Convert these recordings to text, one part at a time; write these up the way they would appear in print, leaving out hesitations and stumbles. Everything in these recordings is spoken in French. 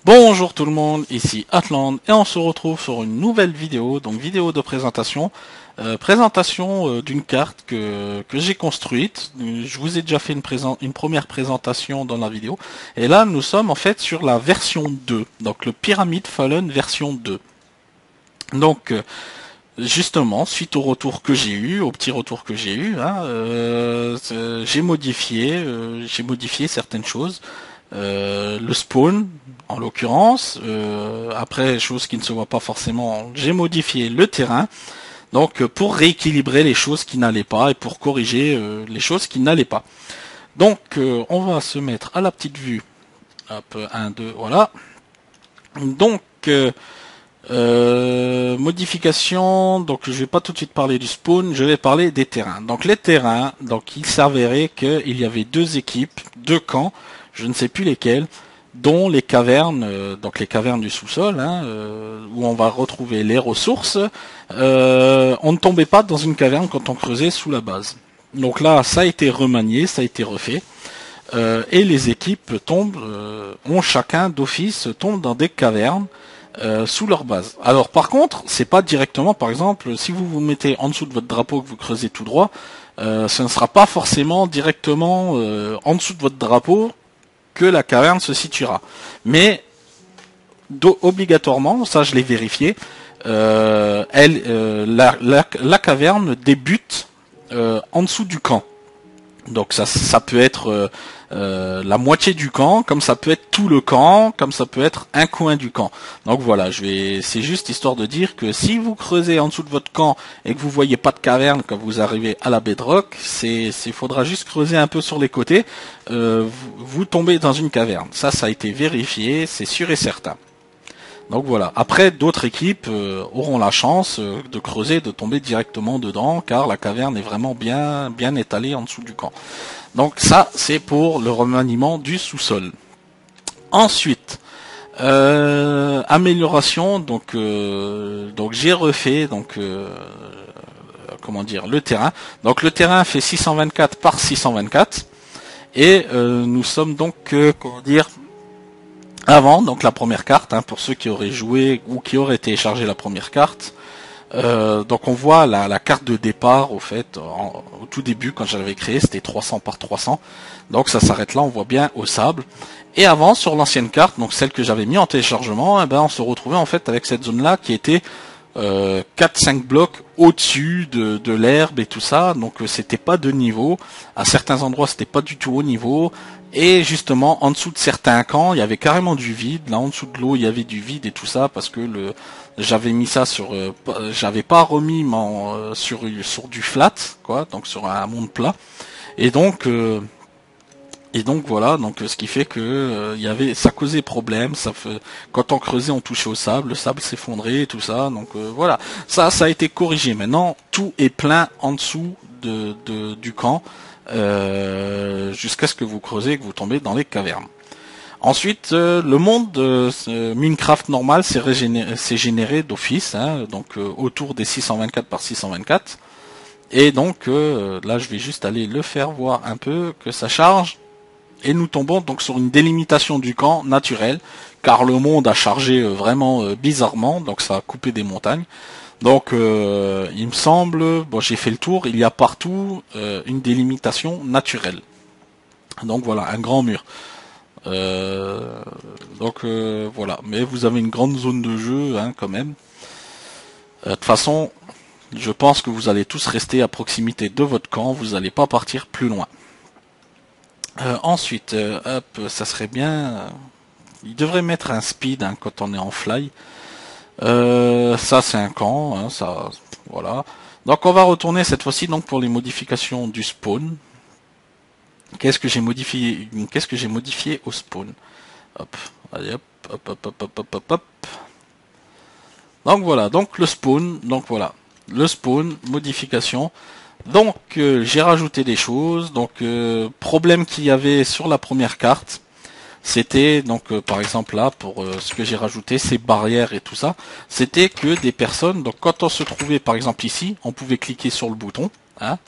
Bonjour tout le monde, ici Atland et on se retrouve sur une nouvelle vidéo, donc vidéo de présentation, d'une carte que j'ai construite. Je vous ai déjà fait une première présentation dans la vidéo et là nous sommes en fait sur la version 2, donc le Pyramid Fallen version 2. Donc justement, suite au retour que j'ai eu, au petit retour que j'ai eu, j'ai modifié certaines choses. Le spawn en l'occurrence, après chose qui ne se voit pas forcément, j'ai modifié le terrain, donc pour rééquilibrer les choses qui n'allaient pas et pour corriger les choses qui n'allaient pas. Donc on va se mettre à la petite vue, hop, 1, 2, voilà. Donc modification, donc je vais pas tout de suite parler du spawn, je vais parler des terrains. Donc les terrains, donc il s'avérait qu'il y avait deux équipes, deux camps, je ne sais plus lesquels, dont les cavernes, donc les cavernes du sous-sol, où on va retrouver les ressources. On ne tombait pas dans une caverne quand on creusait sous la base. Donc là, ça a été remanié, ça a été refait. Et les équipes ont chacun d'office, tombent dans des cavernes sous leur base. Alors par contre, c'est pas directement, par exemple, si vous vous mettez en dessous de votre drapeau que vous creusez tout droit, ce ne sera pas forcément directement en dessous de votre drapeau que la caverne se situera. Mais obligatoirement, ça je l'ai vérifié, la caverne débute en dessous du camp. Donc ça peut être la moitié du camp, comme ça peut être tout le camp, comme ça peut être un coin du camp. Donc voilà, c'est juste histoire de dire que si vous creusez en dessous de votre camp et que vous voyez pas de caverne quand vous arrivez à la bedrock, faudra juste creuser un peu sur les côtés, vous tombez dans une caverne. Ça a été vérifié, c'est sûr et certain. Donc voilà. Après, d'autres équipes auront la chance de creuser, de tomber directement dedans, car la caverne est vraiment bien étalée en dessous du camp. Donc ça, c'est pour le remaniement du sous-sol. Ensuite, amélioration. Donc j'ai refait le terrain. Donc le terrain fait 624 par 624 et nous sommes donc avant, donc la première carte, pour ceux qui auraient joué ou qui auraient téléchargé la première carte. Donc on voit la carte de départ au fait, au tout début quand j'avais créé, c'était 300 par 300. Donc ça s'arrête là, on voit bien au sable. Et avant, sur l'ancienne carte, donc celle que j'avais mis en téléchargement, on se retrouvait en fait avec cette zone-là qui était 4-5 blocs au-dessus de l'herbe et tout ça. Donc c'était pas de niveau. À certains endroits, c'était pas du tout au niveau. Et justement, en dessous de certains camps, il y avait carrément du vide. Là, en dessous de l'eau, il y avait du vide et tout ça parce que j'avais mis ça sur, j'avais pas remis sur du flat, quoi, donc sur un monde plat. Et donc voilà, donc ce qui fait que ça causait problème. Quand on creusait, on touchait au sable, le sable s'effondrait et tout ça. Donc voilà, ça a été corrigé. Maintenant, tout est plein en dessous du camp. Jusqu'à ce que vous creusez et que vous tombez dans les cavernes. Ensuite, le monde Minecraft normal s'est généré d'office, donc autour des 624 par 624. Et donc là, je vais juste aller le faire voir un peu que ça charge. Et nous tombons donc sur une délimitation du camp naturelle, car le monde a chargé vraiment bizarrement, donc ça a coupé des montagnes. Donc il me semble, j'ai fait le tour, il y a partout une délimitation naturelle. Donc voilà, un grand mur. Voilà, mais vous avez une grande zone de jeu quand même. De toute façon, je pense que vous allez tous rester à proximité de votre camp, vous n'allez pas partir plus loin. Ensuite, ça serait bien. Il devrait mettre un speed quand on est en fly. Ça c'est un camp, ça voilà. Donc on va retourner cette fois-ci donc pour les modifications du spawn. Qu'est-ce que j'ai modifié au spawn? Hop, allez hop, hop, hop, hop, hop, hop, hop. Donc voilà, donc le spawn, modification. Donc j'ai rajouté des choses. Donc problème qu'il y avait sur la première carte. C'était donc par exemple là pour ce que j'ai rajouté, ces barrières et tout ça, c'était que des personnes, donc quand on se trouvait par exemple ici, on pouvait cliquer sur le bouton,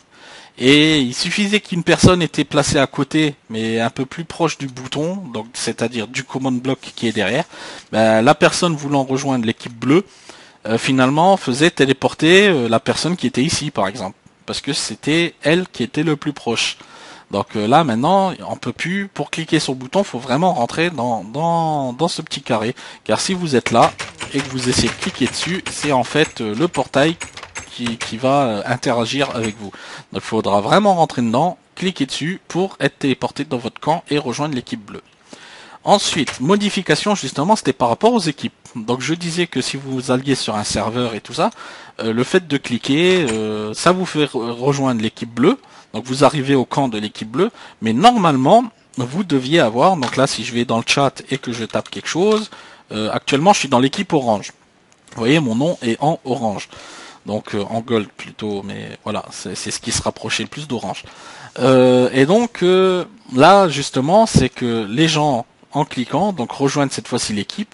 Et il suffisait qu'une personne était placée à côté, mais un peu plus proche du bouton, donc c'est-à-dire du command block qui est derrière. Ben, la personne voulant rejoindre l'équipe bleue, finalement faisait téléporter la personne qui était ici, par exemple, parce que c'était elle qui était le plus proche. Donc là maintenant, on peut plus, pour cliquer sur le bouton, faut vraiment rentrer dans ce petit carré. Car si vous êtes là et que vous essayez de cliquer dessus, c'est en fait le portail qui va interagir avec vous. Donc il faudra vraiment rentrer dedans, cliquer dessus pour être téléporté dans votre camp et rejoindre l'équipe bleue. Ensuite, modification justement, c'était par rapport aux équipes. Donc je disais que si vous alliez sur un serveur et tout ça, le fait de cliquer, ça vous fait rejoindre l'équipe bleue. Donc vous arrivez au camp de l'équipe bleue, mais normalement, vous deviez avoir, donc là si je vais dans le chat et que je tape quelque chose, actuellement je suis dans l'équipe orange. Vous voyez, mon nom est en orange. Donc en gold plutôt, mais voilà, c'est ce qui se rapprochait le plus d'orange. Et donc là justement, c'est que les gens en cliquant, donc rejoignent cette fois-ci l'équipe,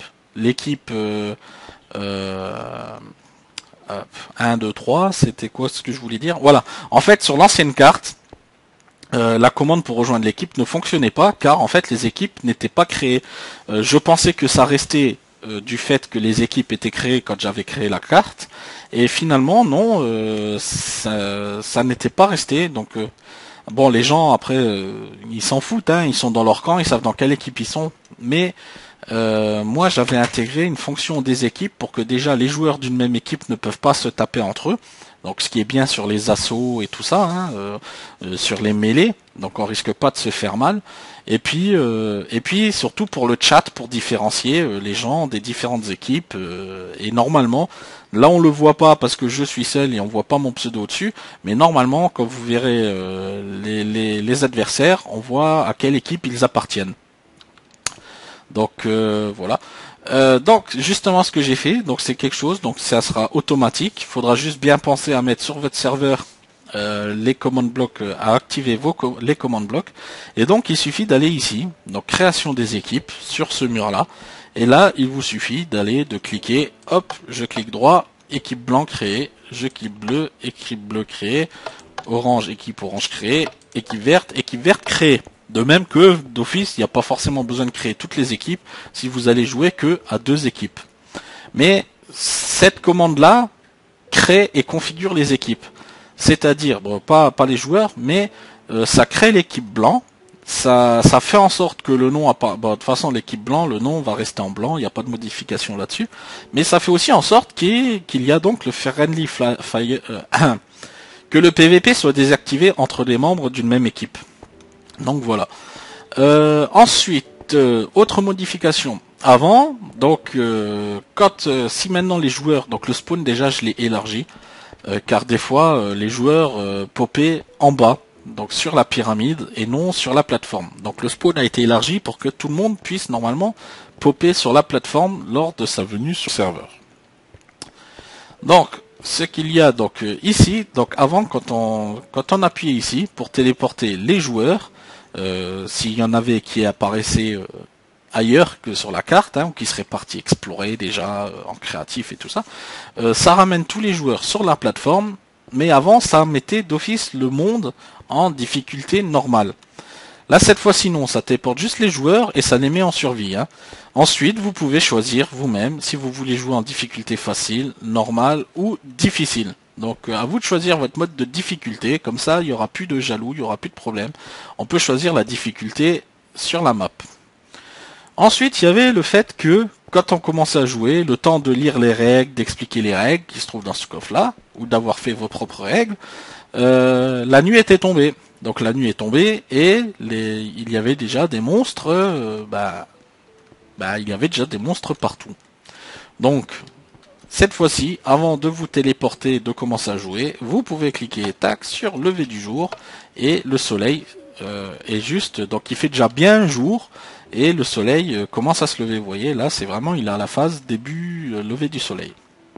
1, 2, 3, c'était quoi ce que je voulais dire? Voilà, en fait sur l'ancienne carte, la commande pour rejoindre l'équipe ne fonctionnait pas car en fait les équipes n'étaient pas créées. Je pensais que ça restait du fait que les équipes étaient créées quand j'avais créé la carte et finalement non, ça n'était pas resté. Donc bon, les gens après ils s'en foutent, hein, ils sont dans leur camp, ils savent dans quelle équipe ils sont, mais moi j'avais intégré une fonction des équipes pour que déjà les joueurs d'une même équipe ne peuvent pas se taper entre eux. Donc ce qui est bien sur les assauts et tout ça, hein, sur les mêlées, donc on risque pas de se faire mal. Et puis surtout pour le chat, pour différencier les gens des différentes équipes. Et normalement, là on le voit pas parce que je suis seul et on voit pas mon pseudo au-dessus. Mais normalement, quand vous verrez les adversaires, on voit à quelle équipe ils appartiennent. Donc voilà. Donc justement ce que j'ai fait, donc c'est quelque chose, donc ça sera automatique. Il faudra juste bien penser à mettre sur votre serveur les command blocks, à activer les command blocks. Et donc il suffit d'aller ici, donc création des équipes sur ce mur là. Et là il vous suffit de cliquer, hop, je clique droit, équipe blanc créée, je clique bleu, équipe bleu créée, orange, équipe orange créée, équipe verte créée. De même que d'office, il n'y a pas forcément besoin de créer toutes les équipes si vous allez jouer que à 2 équipes. Mais cette commande-là crée et configure les équipes. C'est-à-dire, bon, pas les joueurs, mais ça crée l'équipe blanc. Ça fait en sorte que le nom, de toute façon l'équipe blanc, le nom va rester en blanc, il n'y a pas de modification là-dessus. Mais ça fait aussi en sorte qu'il y a donc le friendly fire, que le PVP soit désactivé entre les membres d'une même équipe. Donc voilà. Ensuite, autre modification. Avant, donc si maintenant les joueurs, donc le spawn déjà je l'ai élargi, car des fois les joueurs popaient en bas, donc sur la pyramide et non sur la plateforme. Donc le spawn a été élargi pour que tout le monde puisse normalement popper sur la plateforme lors de sa venue sur le serveur. Donc ce qu'il y a donc ici, donc avant quand on appuyait ici pour téléporter les joueurs, s'il y en avait qui apparaissaient ailleurs que sur la carte, hein, ou qui seraient partis explorer déjà en créatif et tout ça, ça ramène tous les joueurs sur la plateforme, mais avant ça mettait d'office le monde en difficulté normale. Là cette fois-ci non, ça téléporte juste les joueurs et ça les met en survie. Hein. Ensuite vous pouvez choisir vous-même si vous voulez jouer en difficulté facile, normale ou difficile. Donc à vous de choisir votre mode de difficulté, comme ça il n'y aura plus de jaloux, il n'y aura plus de problème. On peut choisir la difficulté sur la map. Ensuite il y avait le fait que quand on commençait à jouer, le temps de lire les règles, d'expliquer les règles qui se trouvent dans ce coffre-là, ou d'avoir fait vos propres règles, la nuit était tombée. Donc la nuit est tombée et il y avait déjà des monstres, il y avait déjà des monstres partout. Donc cette fois-ci, avant de vous téléporter, de commencer à jouer, vous pouvez cliquer tac sur lever du jour et le soleil est juste, donc il fait déjà bien jour et le soleil commence à se lever. Vous voyez là, c'est vraiment, il a la phase début lever du soleil.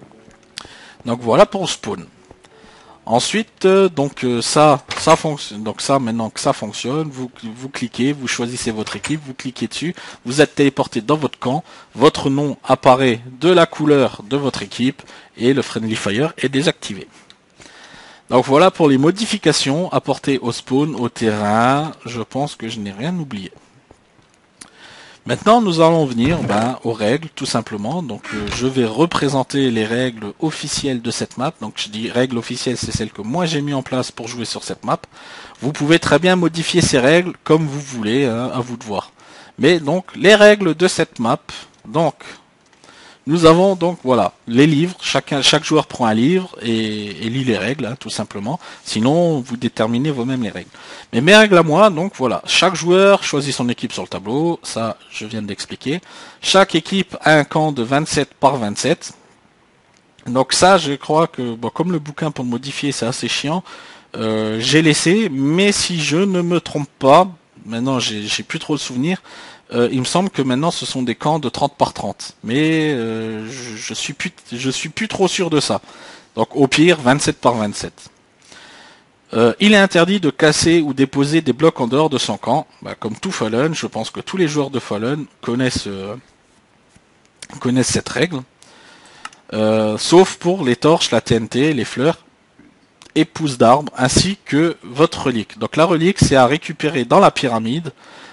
Donc voilà pour le spawn. Ensuite, ça fonctionne. Donc ça, maintenant que ça fonctionne, vous cliquez, vous choisissez votre équipe, vous cliquez dessus, vous êtes téléporté dans votre camp, votre nom apparaît de la couleur de votre équipe et le Friendly Fire est désactivé. Donc voilà pour les modifications apportées au spawn, au terrain. Je pense que je n'ai rien oublié. Maintenant, nous allons venir aux règles, tout simplement. Donc, je vais représenter les règles officielles de cette map. Donc, je dis règles officielles, c'est celles que moi j'ai mis en place pour jouer sur cette map. Vous pouvez très bien modifier ces règles comme vous voulez, hein, à vous de voir. Mais donc, les règles de cette map. Donc, nous avons donc voilà les livres. Chaque joueur prend un livre et lit les règles, hein, tout simplement. Sinon, vous déterminez vous-même les règles. Mais mes règles à moi, donc voilà, chaque joueur choisit son équipe sur le tableau. Ça, je viens de l'expliquer. Chaque équipe a un camp de 27 par 27. Donc ça, je crois que bon, comme le bouquin pour le modifier, c'est assez chiant. J'ai laissé, mais si je ne me trompe pas, maintenant j'ai plus trop de souvenirs. Il me semble que maintenant ce sont des camps de 30 par 30. Mais je suis plus trop sûr de ça. Donc au pire 27 par 27. Il est interdit de casser ou déposer des blocs en dehors de son camp. Comme tout Fallen, je pense que tous les joueurs de Fallen connaissent cette règle. Sauf pour les torches, la TNT, les fleurs et pousses d'arbres, ainsi que votre relique. Donc la relique, c'est à récupérer dans la pyramide.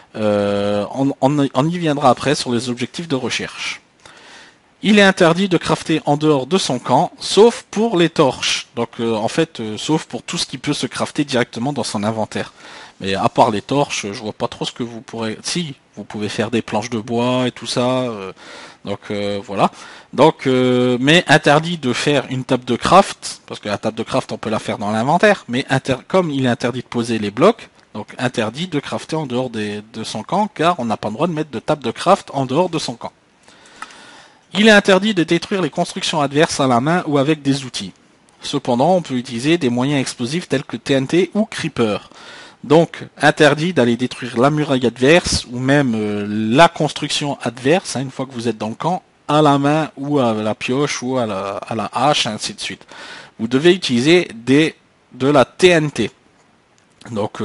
On y viendra après sur les objectifs de recherche. Il est interdit de crafter en dehors de son camp, sauf pour les torches. Donc sauf pour tout ce qui peut se crafter directement dans son inventaire. Mais à part les torches, je vois pas trop ce que vous pourrez... Si, vous pouvez faire des planches de bois et tout ça. Voilà. Donc, mais interdit de faire une table de craft, parce que la table de craft, on peut la faire dans l'inventaire. Mais comme il est interdit de poser les blocs, donc interdit de crafter en dehors de son camp, car on n'a pas le droit de mettre de table de craft en dehors de son camp. Il est interdit de détruire les constructions adverses à la main ou avec des outils. Cependant, on peut utiliser des moyens explosifs tels que TNT ou Creeper. Donc, interdit d'aller détruire la muraille adverse ou même la construction adverse, hein, une fois que vous êtes dans le camp, à la main ou à la pioche ou à la hache, ainsi de suite. Vous devez utiliser de la TNT. Donc,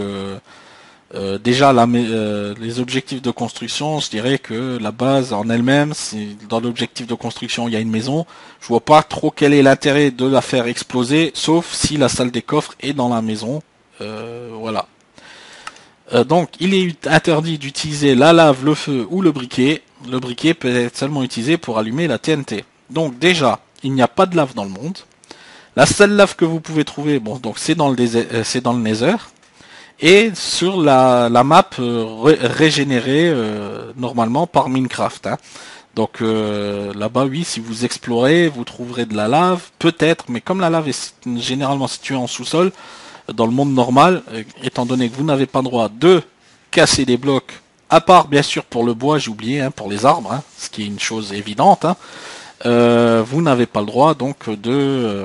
déjà, les objectifs de construction, je dirais que la base en elle-même, si dans l'objectif de construction il y a une maison, je vois pas trop quel est l'intérêt de la faire exploser, sauf si la salle des coffres est dans la maison. Voilà. Donc, il est interdit d'utiliser la lave, le feu ou le briquet. Le briquet peut être seulement utilisé pour allumer la TNT. Donc, déjà, il n'y a pas de lave dans le monde. La seule lave que vous pouvez trouver, bon, donc c'est dans le Nether. Et sur la map régénérée normalement par Minecraft. Hein. Donc là-bas, oui, si vous explorez, vous trouverez de la lave, peut-être, mais comme la lave est généralement située en sous-sol, dans le monde normal, étant donné que vous n'avez pas le droit de casser des blocs, à part bien sûr pour le bois, j'ai oublié, hein, pour les arbres, hein, ce qui est une chose évidente, hein, vous n'avez pas le droit donc de...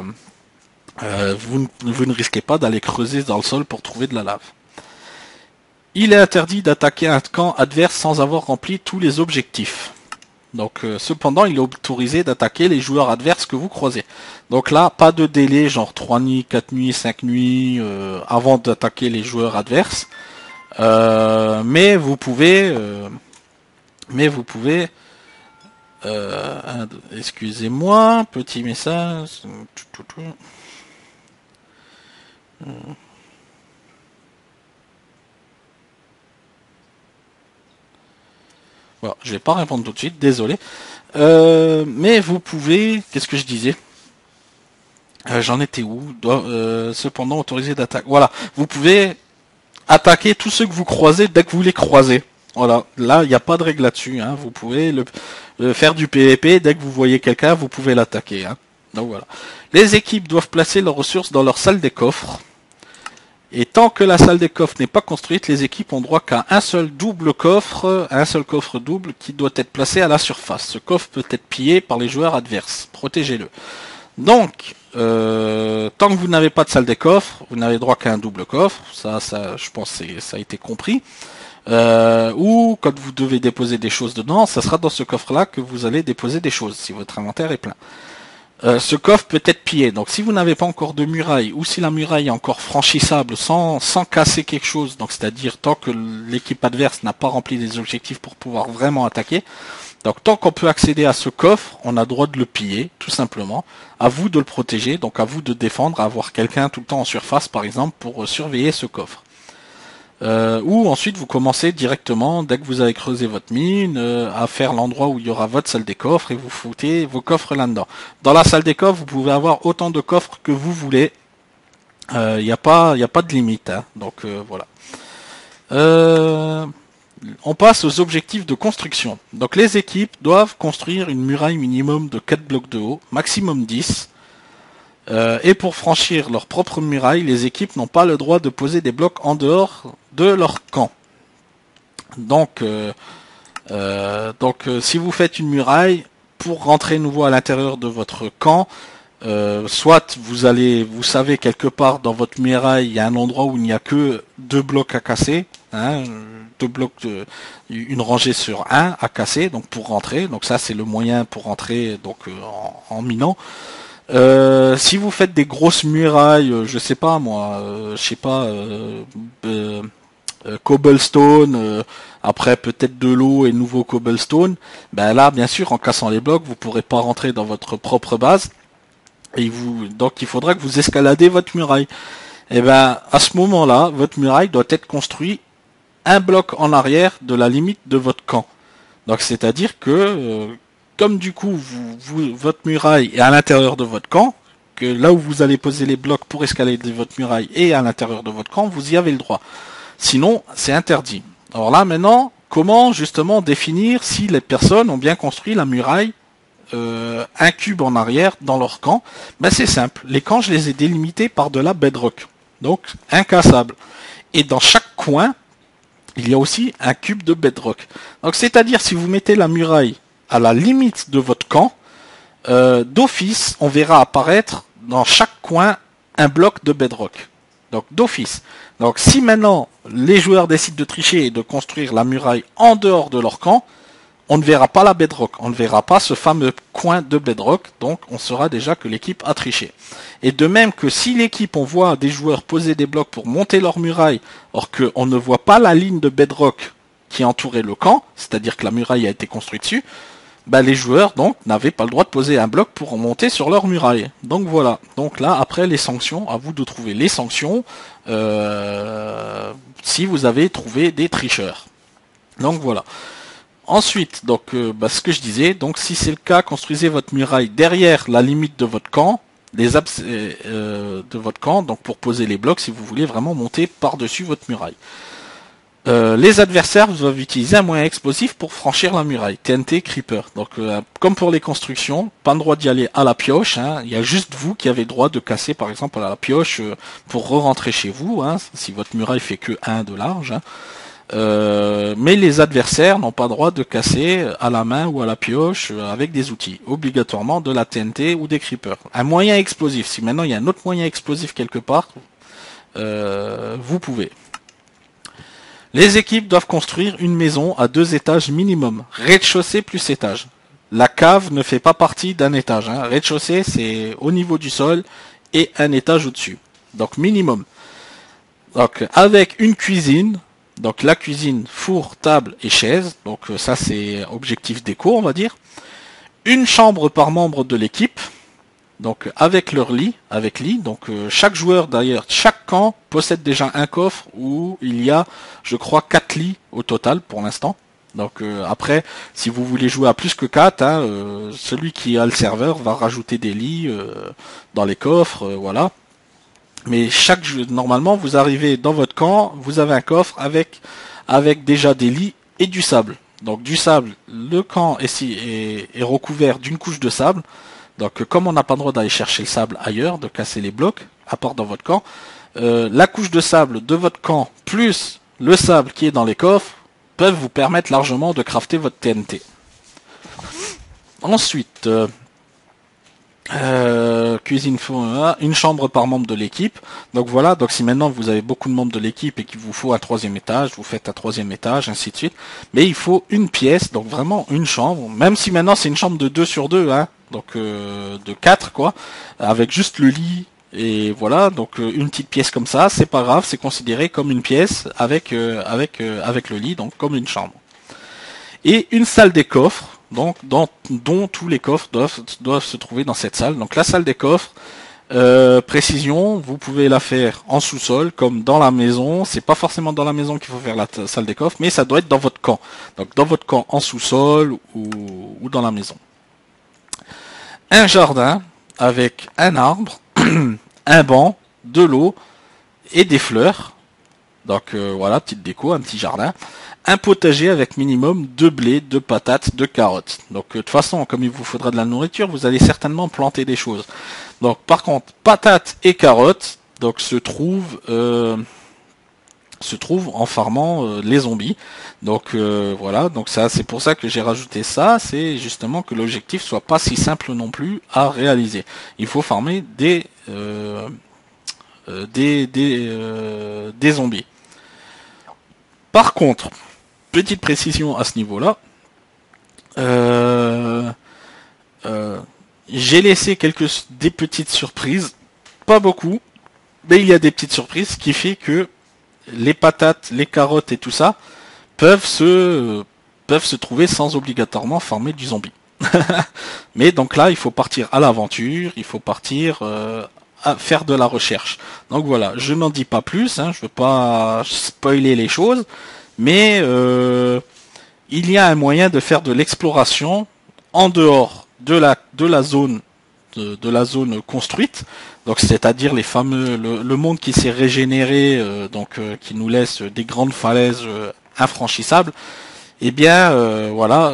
vous ne risquez pas d'aller creuser dans le sol pour trouver de la lave. Il est interdit d'attaquer un camp adverse sans avoir rempli tous les objectifs. Donc, cependant, il est autorisé d'attaquer les joueurs adverses que vous croisez. Donc là, pas de délai, genre 3 nuits, 4 nuits, 5 nuits, avant d'attaquer les joueurs adverses. Mais vous pouvez... excusez-moi, petit message... Voilà, je vais pas répondre tout de suite, désolé. Mais vous pouvez... Qu'est-ce que je disais j'en étais où cependant autorisé d'attaque. Voilà, vous pouvez attaquer tous ceux que vous croisez dès que vous les croisez. Voilà, là, il n'y a pas de règle là-dessus. Hein. Vous pouvez faire du PVP, dès que vous voyez quelqu'un, vous pouvez l'attaquer. Hein. Donc voilà. Les équipes doivent placer leurs ressources dans leur salle des coffres. Et tant que la salle des coffres n'est pas construite, les équipes ont droit qu'à un seul coffre double qui doit être placé à la surface. Ce coffre peut être pillé par les joueurs adverses. Protégez-le. Donc, tant que vous n'avez pas de salle des coffres, vous n'avez droit qu'à un double coffre. Ça, je pense que ça a été compris. Ou quand vous devez déposer des choses dedans, ça sera dans ce coffre-là que vous allez déposer des choses, si votre inventaire est plein. ce coffre peut être pillé. Donc si vous n'avez pas encore de muraille, ou si la muraille est encore franchissable sans casser quelque chose, donc c'est-à-dire tant que l'équipe adverse n'a pas rempli les objectifs pour pouvoir vraiment attaquer, donc tant qu'on peut accéder à ce coffre, on a droit de le piller, tout simplement. À vous de le protéger, donc à vous de défendre, à avoir quelqu'un tout le temps en surface par exemple pour surveiller ce coffre. Ou ensuite vous commencez directement, dès que vous avez creusé votre mine, à faire l'endroit où il y aura votre salle des coffres et vous foutez vos coffres là-dedans. Dans la salle des coffres, vous pouvez avoir autant de coffres que vous voulez. Il n'y a pas de limite, hein. Donc voilà. On passe aux objectifs de construction. Donc les équipes doivent construire une muraille minimum de 4 blocs de haut, maximum 10. Et pour franchir leur propre muraille, les équipes n'ont pas le droit de poser des blocs en dehors de leur camp. Donc, si vous faites une muraille, pour rentrer nouveau à l'intérieur de votre camp, soit vous savez quelque part dans votre muraille, il y a un endroit où il n'y a que 2 blocs à casser, hein, 2 blocs, une rangée sur 1 à casser, donc pour rentrer. Donc ça c'est le moyen pour rentrer donc en minant. Si vous faites des grosses murailles, je sais pas moi, cobblestone, après peut-être de l'eau et nouveau cobblestone, ben là bien sûr en cassant les blocs vous pourrez pas rentrer dans votre propre base et donc il faudra que vous escaladez votre muraille. Et ben à ce moment-là votre muraille doit être construite un bloc en arrière de la limite de votre camp. Donc c'est-à-dire que comme du coup votre muraille est à l'intérieur de votre camp, que là où vous allez poser les blocs pour escalader votre muraille est à l'intérieur de votre camp, vous y avez le droit. Sinon, c'est interdit. Alors là, maintenant, comment justement définir si les personnes ont bien construit la muraille un cube en arrière dans leur camp? Ben c'est simple. Les camps, je les ai délimités par de la bedrock. Donc, incassable. Et dans chaque coin, il y a aussi un cube de bedrock. Donc, c'est-à-dire, si vous mettez la muraille à la limite de votre camp, d'office, on verra apparaître dans chaque coin un bloc de bedrock. Donc d'office. Donc si maintenant les joueurs décident de tricher et de construire la muraille en dehors de leur camp, on ne verra pas la bedrock, on ne verra pas ce fameux coin de bedrock, donc on saura déjà que l'équipe a triché. Et de même que si l'équipe, on voit des joueurs poser des blocs pour monter leur muraille, or qu'on ne voit pas la ligne de bedrock qui entourait le camp, c'est-à-dire que la muraille a été construite dessus, ben les joueurs donc n'avaient pas le droit de poser un bloc pour monter sur leur muraille. Donc voilà. Donc là après les sanctions, à vous de trouver les sanctions si vous avez trouvé des tricheurs. Donc voilà. Ensuite, donc ce que je disais, donc si c'est le cas, construisez votre muraille derrière la limite de votre camp, de votre camp, donc pour poser les blocs si vous voulez vraiment monter par-dessus votre muraille. Les adversaires doivent utiliser un moyen explosif pour franchir la muraille, TNT, Creeper. Donc comme pour les constructions, pas le droit d'y aller à la pioche, hein. Il y a juste vous qui avez le droit de casser par exemple à la pioche pour re-rentrer chez vous, hein, si votre muraille fait que 1 de large. Hein. Mais les adversaires n'ont pas le droit de casser à la main ou à la pioche avec des outils, obligatoirement de la TNT ou des Creepers. Un moyen explosif, si maintenant il y a un autre moyen explosif quelque part, vous pouvez. Les équipes doivent construire une maison à 2 étages minimum, rez-de-chaussée plus étage. La cave ne fait pas partie d'un étage. Hein. Rez-de-chaussée, c'est au niveau du sol et un étage au-dessus. Donc minimum. Donc avec une cuisine, donc la cuisine, four, table et chaise. Donc ça c'est objectif déco on va dire. Une chambre par membre de l'équipe. Donc avec leur lit, donc chaque joueur d'ailleurs, chaque camp possède déjà un coffre où il y a, je crois, 4 lits au total pour l'instant. Donc après, si vous voulez jouer à plus que 4, hein, celui qui a le serveur va rajouter des lits dans les coffres, voilà. Mais normalement, vous arrivez dans votre camp, vous avez un coffre avec déjà des lits et du sable. Donc du sable, le camp est recouvert d'une couche de sable. Donc comme on n'a pas le droit d'aller chercher le sable ailleurs, de casser les blocs, à part dans votre camp, la couche de sable de votre camp plus le sable qui est dans les coffres peuvent vous permettre largement de crafter votre TNT. Ensuite, cuisine, une chambre par membre de l'équipe. Donc voilà, donc si maintenant vous avez beaucoup de membres de l'équipe et qu'il vous faut un troisième étage, vous faites un troisième étage, ainsi de suite. Mais il faut une pièce, donc vraiment une chambre, même si maintenant c'est une chambre de 2 sur 2, hein, donc de 4 quoi, avec juste le lit. Et voilà, donc une petite pièce comme ça, c'est pas grave, c'est considéré comme une pièce avec le lit, donc comme une chambre. Et une salle des coffres, donc dont tous les coffres doivent se trouver dans cette salle. Donc la salle des coffres, précision, vous pouvez la faire en sous-sol comme dans la maison. C'est pas forcément dans la maison qu'il faut faire la salle des coffres, mais ça doit être dans votre camp. Donc dans votre camp en sous-sol ou dans la maison. Un jardin avec un arbre, un banc, de l'eau et des fleurs. Donc voilà, petite déco, un petit jardin. Un potager avec minimum de blé, de patates, de carottes. Donc de toute façon, comme il vous faudra de la nourriture, vous allez certainement planter des choses. Donc par contre, patates et carottes donc se trouvent en farmant les zombies. Donc voilà, donc ça c'est pour ça que j'ai rajouté ça, c'est justement que l'objectif soit pas si simple non plus à réaliser. Il faut farmer des zombies. Par contre, petite précision à ce niveau-là, j'ai laissé des petites surprises, pas beaucoup, mais il y a des petites surprises, ce qui fait que les patates, les carottes et tout ça peuvent se trouver sans obligatoirement farmer du zombie. Mais donc là, il faut partir à l'aventure, il faut partir à faire de la recherche. Donc voilà, je n'en dis pas plus, hein, je veux pas spoiler les choses, mais il y a un moyen de faire de l'exploration en dehors de la zone construite, donc c'est-à-dire les fameux le monde qui s'est régénéré, qui nous laisse des grandes falaises infranchissables. Eh bien voilà,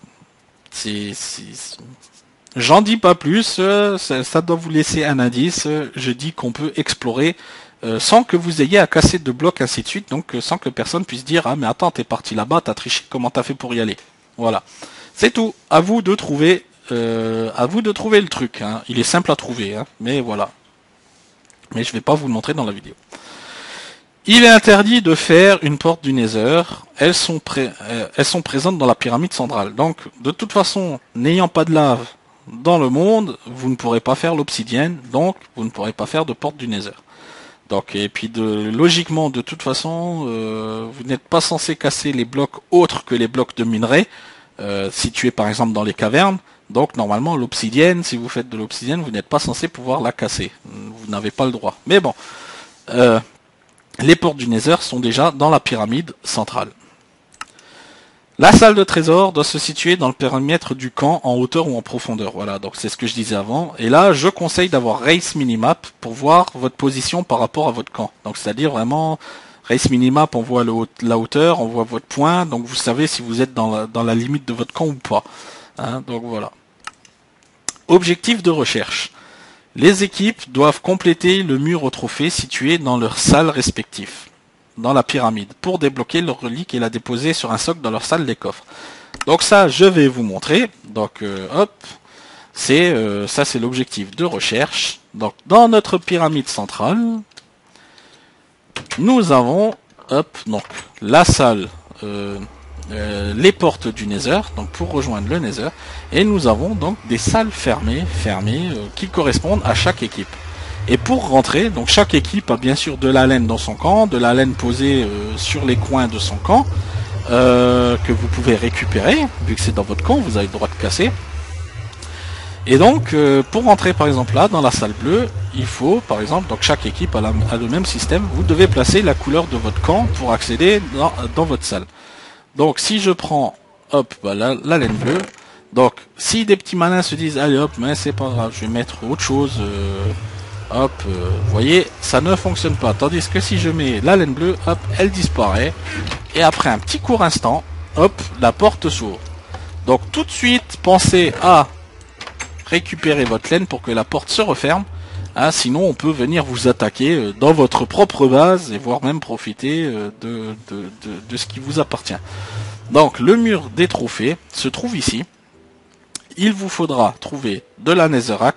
j'en dis pas plus, ça doit vous laisser un indice. Je dis qu'on peut explorer sans que vous ayez à casser de blocs, ainsi de suite, donc sans que personne puisse dire ah mais attends, t'es parti là-bas, t'as triché, comment t'as fait pour y aller. Voilà, c'est tout. À vous de trouver le truc. Hein. Il est simple à trouver, hein, mais voilà. Mais je vais pas vous le montrer dans la vidéo. Il est interdit de faire une porte du Nether. Elles sont présentes dans la pyramide centrale. Donc, de toute façon, n'ayant pas de lave dans le monde, vous ne pourrez pas faire l'obsidienne. Donc, vous ne pourrez pas faire de porte du Nether. Donc, et puis logiquement, de toute façon, vous n'êtes pas censé casser les blocs autres que les blocs de minerai, situés par exemple dans les cavernes. Donc normalement l'obsidienne, si vous faites de l'obsidienne, vous n'êtes pas censé pouvoir la casser. Vous n'avez pas le droit. Mais bon, les portes du Nether sont déjà dans la pyramide centrale. La salle de trésor doit se situer dans le périmètre du camp en hauteur ou en profondeur. Voilà, donc c'est ce que je disais avant. Et là, je conseille d'avoir Race Minimap pour voir votre position par rapport à votre camp. Donc c'est-à-dire vraiment, Race Minimap, on voit la hauteur, on voit votre point, donc vous savez si vous êtes dans la limite de votre camp ou pas. Hein, donc voilà. Objectif de recherche. Les équipes doivent compléter le mur au trophée situé dans leurs salles respectives, dans la pyramide, pour débloquer leur relique et la déposer sur un socle dans leur salle des coffres. Donc ça, je vais vous montrer. Donc hop, ça c'est l'objectif de recherche. Donc dans notre pyramide centrale, nous avons donc la salle, les portes du Nether, donc pour rejoindre le Nether, et nous avons donc des salles fermées qui correspondent à chaque équipe. Et pour rentrer, donc chaque équipe a bien sûr de la laine dans son camp, de la laine posée sur les coins de son camp, que vous pouvez récupérer, vu que c'est dans votre camp, vous avez le droit de casser. Et donc, pour rentrer par exemple là, dans la salle bleue, il faut, par exemple, donc chaque équipe a le même système, vous devez placer la couleur de votre camp pour accéder dans votre salle. Donc si je prends, hop, la laine bleue, donc si des petits malins se disent, allez hop, mais c'est pas grave, je vais mettre autre chose, hop, vous voyez, ça ne fonctionne pas. Tandis que si je mets la laine bleue, hop, elle disparaît, et après un petit court instant, hop, la porte s'ouvre. Donc tout de suite, pensez à récupérer votre laine pour que la porte se referme. Hein, sinon on peut venir vous attaquer dans votre propre base et voire même profiter de ce qui vous appartient. Donc le mur des trophées se trouve ici. Il vous faudra trouver de la netherrack,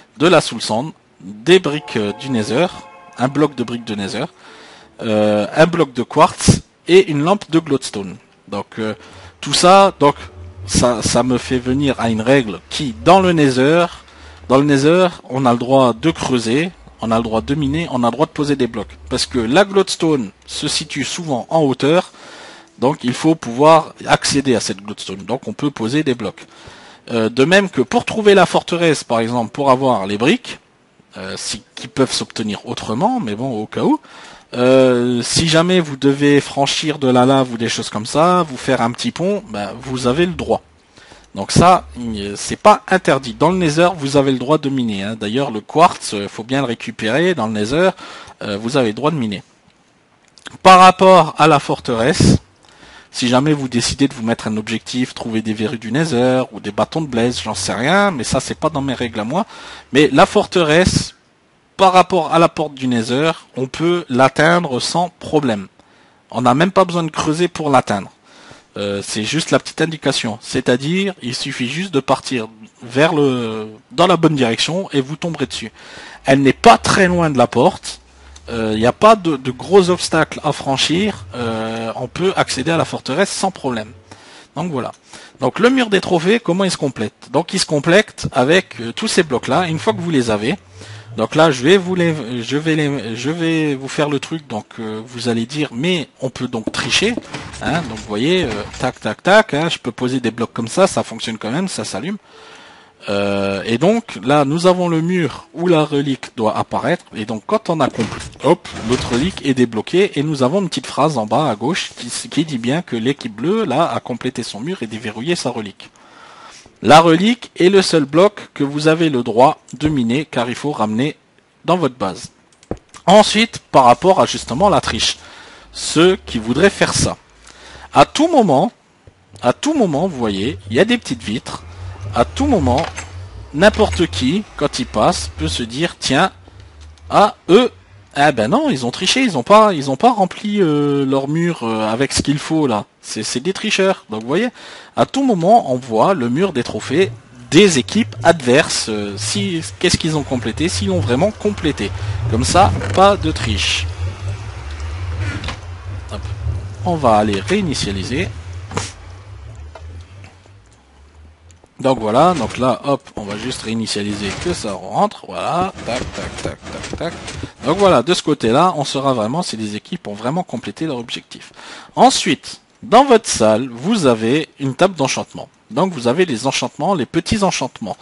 de la Soul Sand, des briques du Nether, un bloc de briques de Nether, un bloc de quartz et une lampe de glowstone. Donc tout ça, donc ça me fait venir à une règle qui, dans le Nether, on a le droit de creuser, on a le droit de miner, on a le droit de poser des blocs. Parce que la glowstone se situe souvent en hauteur, donc il faut pouvoir accéder à cette glowstone. Donc on peut poser des blocs. De même que pour trouver la forteresse, par exemple, pour avoir les briques, qui peuvent s'obtenir autrement, mais bon, au cas où, si jamais vous devez franchir de la lave ou des choses comme ça, vous faire un petit pont, ben, vous avez le droit. Donc ça, c'est pas interdit. Dans le Nether, vous avez le droit de miner. Hein. D'ailleurs, le quartz, faut bien le récupérer. Dans le Nether, vous avez le droit de miner. Par rapport à la forteresse, si jamais vous décidez de vous mettre un objectif, trouver des verrues du Nether ou des bâtons de blaze, j'en sais rien, mais ça c'est pas dans mes règles à moi. Mais la forteresse, par rapport à la porte du Nether, on peut l'atteindre sans problème. On n'a même pas besoin de creuser pour l'atteindre. C'est juste la petite indication. C'est-à-dire, il suffit juste de partir dans la bonne direction et vous tomberez dessus. Elle n'est pas très loin de la porte. Il n'y a pas de gros obstacles à franchir. On peut accéder à la forteresse sans problème. Donc voilà. Donc le mur des trophées, comment il se complète? Donc il se complète avec tous ces blocs-là. Une fois que vous les avez, donc là je vais vous faire le truc. Donc vous allez dire, mais on peut donc tricher. Hein, donc vous voyez, tac tac tac. Hein, je peux poser des blocs comme ça fonctionne quand même, ça s'allume. Et donc là nous avons le mur où la relique doit apparaître, et donc quand on a compris, hop, notre relique est débloquée, et nous avons une petite phrase en bas à gauche qui dit bien que l'équipe bleue là a complété son mur et déverrouillé sa relique. La relique est le seul bloc que vous avez le droit de miner, car il faut ramener dans votre base. Ensuite, par rapport à justement la triche, ceux qui voudraient faire ça, à tout moment, vous voyez, il y a des petites vitres. À tout moment, n'importe qui, quand il passe, peut se dire, tiens, eux, ah ben non, ils ont triché, ils ont pas rempli leur mur avec ce qu'il faut là. C'est des tricheurs. Donc vous voyez, à tout moment, on voit le mur des trophées des équipes adverses. Qu'est-ce qu'ils ont complété, s'ils l'ont vraiment complété. Comme ça, pas de triche. Hop. On va aller réinitialiser. Donc voilà, donc là, hop, on va juste réinitialiser que ça rentre, voilà, tac, tac, tac, tac, tac. Donc voilà, de ce côté-là, on saura vraiment si les équipes ont vraiment complété leur objectif. Ensuite, dans votre salle, vous avez une table d'enchantement. Donc vous avez les enchantements, les petits enchantements.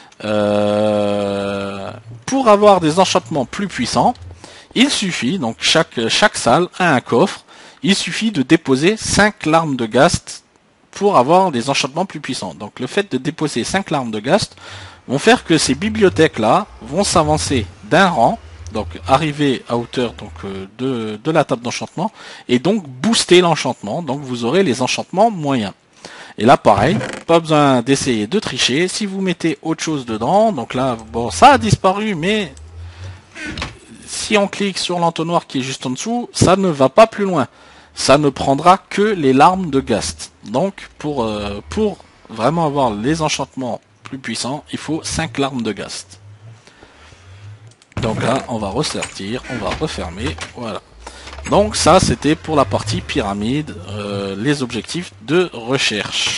Pour avoir des enchantements plus puissants, il suffit, donc chaque salle a un coffre, il suffit de déposer 5 larmes de Ghast pour avoir des enchantements plus puissants. Donc le fait de déposer 5 larmes de Ghast vont faire que ces bibliothèques-là vont s'avancer d'un rang, donc arriver à hauteur donc, de la table d'enchantement, et donc booster l'enchantement, donc vous aurez les enchantements moyens. Et là pareil, pas besoin d'essayer de tricher, si vous mettez autre chose dedans, donc là, bon, ça a disparu, mais si on clique sur l'entonnoir qui est juste en dessous, ça ne va pas plus loin. Ça ne prendra que les larmes de Ghast. Donc, pour vraiment avoir les enchantements plus puissants, il faut 5 larmes de Ghast. Donc là, on va ressortir, on va refermer, voilà. Donc ça, c'était pour la partie pyramide, les objectifs de recherche.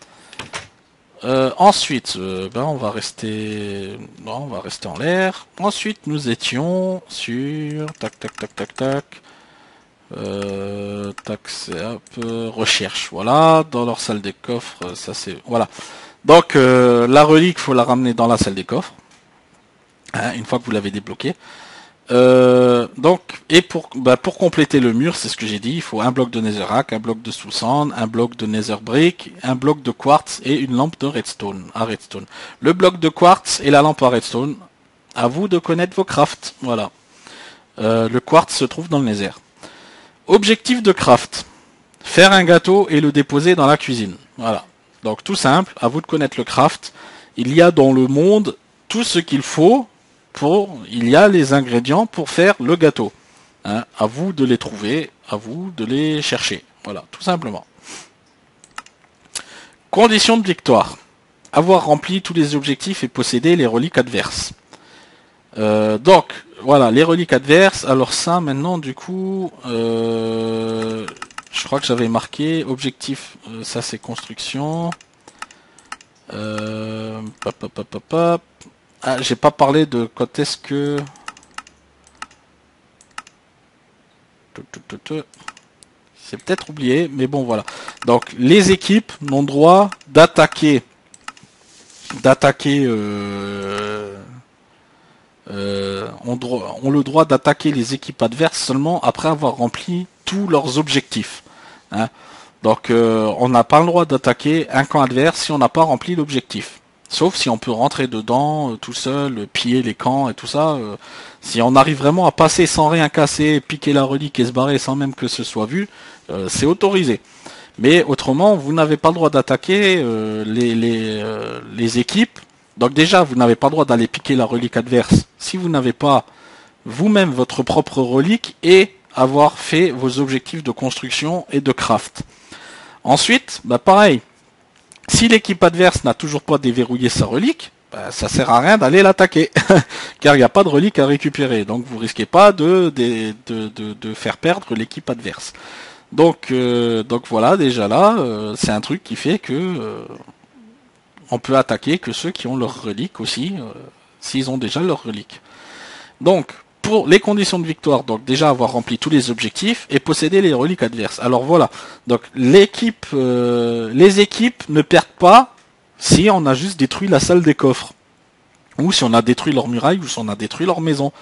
Ensuite, on va rester en l'air. Ensuite, nous étions sur tac. Recherche, voilà, dans leur salle des coffres, ça c'est, voilà. Donc la relique, faut la ramener dans la salle des coffres, hein, une fois que vous l'avez débloqué. Donc, et pour compléter le mur, c'est ce que j'ai dit, il faut un bloc de netherrack, un bloc de soul sand, un bloc de nether brick, un bloc de quartz et une lampe de redstone, à redstone. Le bloc de quartz et la lampe à redstone, à vous de connaître vos crafts, voilà. Le quartz se trouve dans le nether. Objectif de craft. Faire un gâteau et le déposer dans la cuisine. Voilà. Donc tout simple, à vous de connaître le craft. Il y a dans le monde tout ce qu'il faut il y a les ingrédients pour faire le gâteau. Hein, à vous de les trouver, à vous de les chercher. Voilà, tout simplement. Condition de victoire. Avoir rempli tous les objectifs et posséder les reliques adverses. Donc voilà, les reliques adverses. Alors ça maintenant du coup, je crois que j'avais marqué objectif. Ça c'est construction. Pop, pop, pop, pop, pop. Ah, j'ai pas parlé de quand est-ce que. C'est peut-être oublié, mais bon voilà. Donc les équipes n'ont droit d'attaquer, ont le droit d'attaquer les équipes adverses seulement après avoir rempli tous leurs objectifs. Hein. Donc on n'a pas le droit d'attaquer un camp adverse si on n'a pas rempli l'objectif. Sauf si on peut rentrer dedans tout seul, piller les camps et tout ça. Si on arrive vraiment à passer sans rien casser, piquer la relique et se barrer sans même que ce soit vu, c'est autorisé. Mais autrement, vous n'avez pas le droit d'attaquer les équipes. Donc déjà, vous n'avez pas le droit d'aller piquer la relique adverse si vous n'avez pas vous-même votre propre relique et avoir fait vos objectifs de construction et de craft. Ensuite, bah pareil, si l'équipe adverse n'a toujours pas déverrouillé sa relique, bah, ça sert à rien d'aller l'attaquer, car il n'y a pas de relique à récupérer, donc vous risquez pas de faire perdre l'équipe adverse. Donc voilà, déjà là, c'est un truc qui fait que on peut attaquer que ceux qui ont leur relique aussi, s'ils ont déjà leur relique. Donc, pour les conditions de victoire, donc déjà avoir rempli tous les objectifs et posséder les reliques adverses. Alors voilà, donc les équipes ne perdent pas si on a juste détruit la salle des coffres, ou si on a détruit leur muraille, ou si on a détruit leur maison.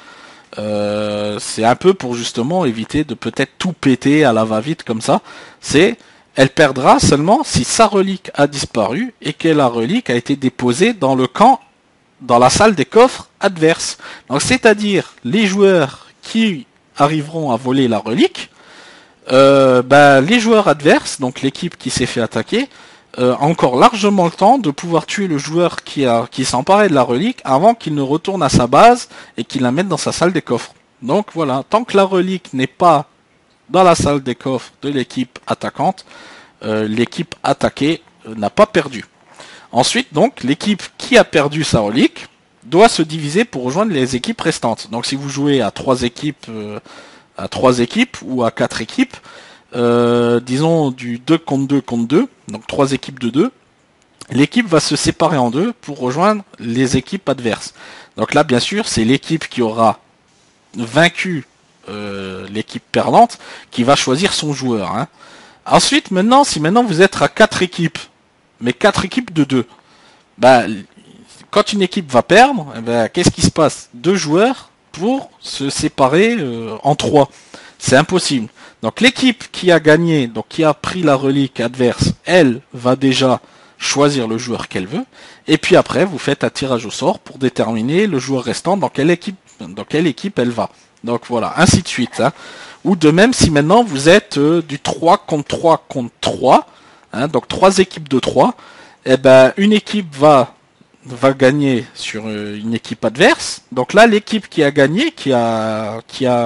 C'est un peu pour justement éviter de peut-être tout péter à la va-vite comme ça. Elle perdra seulement si sa relique a disparu et que la relique a été déposée dans le camp, dans la salle des coffres adverse. Donc c'est-à-dire les joueurs qui arriveront à voler la relique, les joueurs adverses, donc l'équipe qui s'est fait attaquer, a encore largement le temps de pouvoir tuer le joueur qui s'est emparé de la relique avant qu'il ne retourne à sa base et qu'il la mette dans sa salle des coffres. Donc voilà, tant que la relique n'est pas dans la salle des coffres de l'équipe attaquante, l'équipe attaquée n'a pas perdu. Ensuite, donc, l'équipe qui a perdu sa relique doit se diviser pour rejoindre les équipes restantes. Donc, si vous jouez à 3 équipes, ou à 4 équipes, disons du 2 contre 2, donc 3 équipes de 2, l'équipe va se séparer en deux pour rejoindre les équipes adverses. Donc là, bien sûr, c'est l'équipe qui aura vaincu l'équipe perdante qui va choisir son joueur. Hein. Ensuite, si maintenant vous êtes à 4 équipes, mais 4 équipes de 2, quand une équipe va perdre, qu'est-ce qui se passe? 2 joueurs pour se séparer en 3. C'est impossible. Donc l'équipe qui a gagné, donc qui a pris la relique adverse, elle va déjà choisir le joueur qu'elle veut. Et puis après, vous faites un tirage au sort pour déterminer le joueur restant dans quelle équipe elle va. Donc voilà, ainsi de suite. Hein. Ou de même si maintenant vous êtes du 3 contre 3 contre 3, hein, donc 3 équipes de 3, une équipe va gagner sur une équipe adverse. Donc là, l'équipe qui a gagné, qui a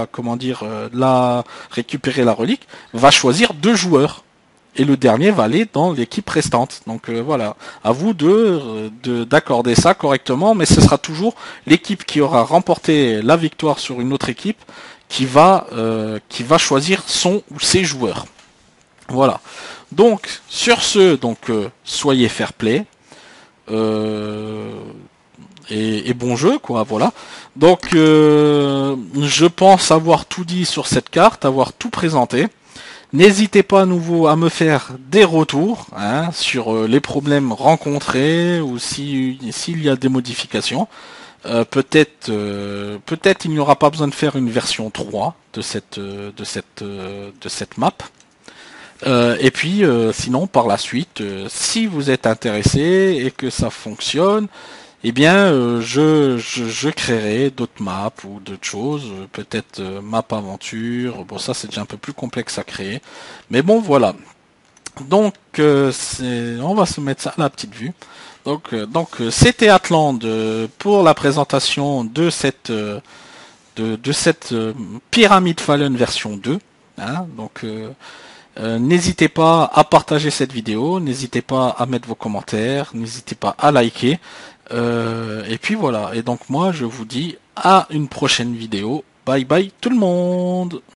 récupéré la relique, va choisir 2 joueurs. Et le dernier va aller dans l'équipe restante. Donc voilà, à vous d'accorder ça correctement, mais ce sera toujours l'équipe qui aura remporté la victoire sur une autre équipe qui va choisir son ou ses joueurs. Voilà. Donc sur ce, soyez fair play. Et bon jeu quoi, voilà. Donc je pense avoir tout dit sur cette carte, avoir tout présenté. N'hésitez pas à nouveau à me faire des retours sur les problèmes rencontrés ou s'il y a des modifications. Peut-être il n'y aura pas besoin de faire une version 3 de cette map. Et puis sinon par la suite, si vous êtes intéressé et que ça fonctionne, eh bien je créerai d'autres maps ou d'autres choses, peut-être map aventure. Bon ça c'est déjà un peu plus complexe à créer, mais bon voilà. Donc on va se mettre ça à la petite vue. Donc c'était Atland pour la présentation de cette Pyramid Fallen version 2. Hein, donc n'hésitez pas à partager cette vidéo, n'hésitez pas à mettre vos commentaires, n'hésitez pas à liker. Et puis voilà. Et donc moi je vous dis à une prochaine vidéo. Bye bye tout le monde.